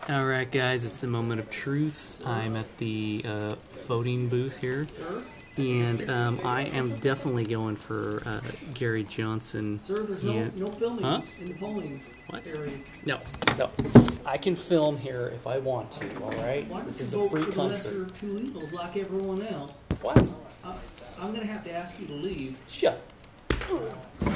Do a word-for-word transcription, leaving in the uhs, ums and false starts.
Alright guys, it's the moment of truth. I'm at the uh, voting booth here, and um, I am definitely going for uh, Gary Johnson. Sir, there's no, and, no filming huh? in the polling what? area. No, no. I can film here if I want to, alright? This is a free country. country. Lesser of two evils like everyone else. What? I, I'm going to have to ask you to leave. Shut.